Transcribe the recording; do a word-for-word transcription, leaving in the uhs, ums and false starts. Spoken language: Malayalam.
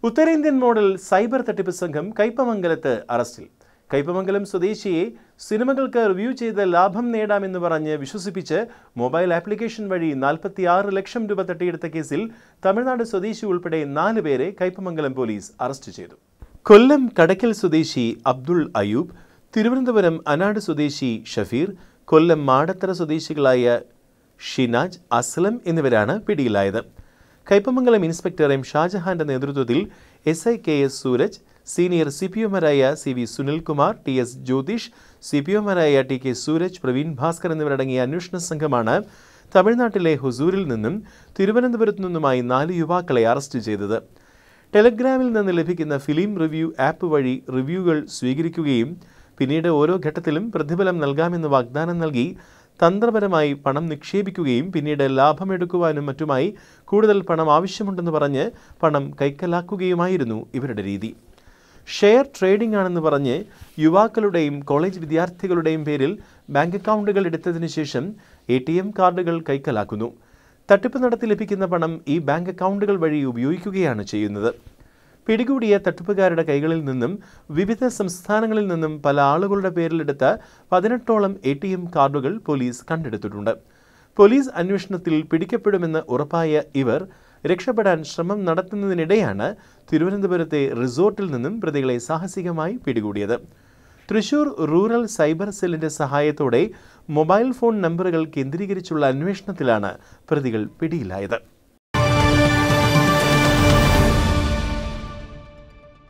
ഉത്തരേന്ത്യൻ മോഡൽ സൈബർ തട്ടിപ്പ് സംഘം കയ്പമംഗലത്ത് അറസ്റ്റിൽ. കയ്പമംഗലം സ്വദേശിയെ സിനിമകൾക്ക് റിവ്യൂ ചെയ്ത് ലാഭം നേടാമെന്ന് പറഞ്ഞ് വിശ്വസിപ്പിച്ച് മൊബൈൽ ആപ്ലിക്കേഷൻ വഴി നാൽപ്പത്തിയാറ് ലക്ഷം രൂപ തട്ടിയെടുത്ത കേസിൽ തമിഴ്നാട് സ്വദേശി ഉൾപ്പെടെ നാല് പേരെ കയ്പമംഗലം പോലീസ് അറസ്റ്റ് ചെയ്തു. കൊല്ലം കടയ്ക്കൽ സ്വദേശി അബ്ദുൾ അയൂബ്, തിരുവനന്തപുരം അനാട് സ്വദേശി ഷഫീർ, കൊല്ലം മാടത്തറ സ്വദേശികളായ ഷിനാജ്, അസ്ലം എന്നിവരാണ് പിടിയിലായത്. കയ്പമംഗലം ഇൻസ്പെക്ടർ എം ഷാജഹാന്റെ നേതൃത്വത്തിൽ S I K S Sooraj, senior C P ഒമാരായ C V Sunilkumar, T S Jyothish, C P ഒമാരായ ടി കെ സൂരജ്, പ്രവീൺ ഭാസ്കർ എന്നിവരടങ്ങിയ അന്വേഷണ സംഘമാണ് തമിഴ്നാട്ടിലെ ഹുസൂരിൽ നിന്നും തിരുവനന്തപുരത്തു നിന്നുമായി നാല് യുവാക്കളെ അറസ്റ്റ് ചെയ്തത്. ടെലഗ്രാമിൽ നിന്ന് ലഭിക്കുന്ന ഫിലിം റിവ്യൂ ആപ്പ് വഴി റിവ്യൂകൾ സ്വീകരിക്കുകയും പിന്നീട് ഓരോ ഘട്ടത്തിലും പ്രതിഫലം നൽകാമെന്ന് വാഗ്ദാനം നൽകി തന്ത്രപരമായി പണം നിക്ഷേപിക്കുകയും പിന്നീട് ലാഭമെടുക്കുവാനും മറ്റുമായി കൂടുതൽ പണം ആവശ്യമുണ്ടെന്ന് പറഞ്ഞ് പണം കൈക്കലാക്കുകയുമായിരുന്നു ഇവരുടെ രീതി. ഷെയർ ട്രേഡിംഗ് ആണെന്ന് പറഞ്ഞ് യുവാക്കളുടെയും കോളേജ് വിദ്യാർത്ഥികളുടെയും പേരിൽ ബാങ്ക് അക്കൗണ്ടുകൾ എടുത്തതിനു ശേഷം എ ടി എം കാർഡുകൾ കൈക്കലാക്കുന്നു. തട്ടിപ്പ് നടത്തി ലഭിക്കുന്ന പണം ഈ ബാങ്ക് അക്കൗണ്ടുകൾ വഴി ഉപയോഗിക്കുകയാണ് ചെയ്യുന്നത്. പിടികൂടിയ തട്ടിപ്പുകാരുടെ കൈകളിൽ നിന്നും വിവിധ സംസ്ഥാനങ്ങളിൽ നിന്നും പല ആളുകളുടെ പേരിലെടുത്ത പതിനെട്ടോളം എ ടി എം കാർഡുകൾ പോലീസ് കണ്ടെടുത്തിട്ടുണ്ട്. പോലീസ് അന്വേഷണത്തിൽ പിടിക്കപ്പെടുമെന്ന് ഉറപ്പായ ഇവർ രക്ഷപ്പെടാൻ ശ്രമം നടത്തുന്നതിനിടെയാണ് തിരുവനന്തപുരത്തെ റിസോർട്ടിൽ നിന്നും പ്രതികളെ സാഹസികമായി പിടികൂടിയത്. തൃശൂർ റൂറൽ സൈബർ സെല്ലിന്റെ സഹായത്തോടെ മൊബൈൽ ഫോൺ നമ്പറുകൾ കേന്ദ്രീകരിച്ചുള്ള അന്വേഷണത്തിലാണ് പ്രതികൾ പിടിയിലായത്.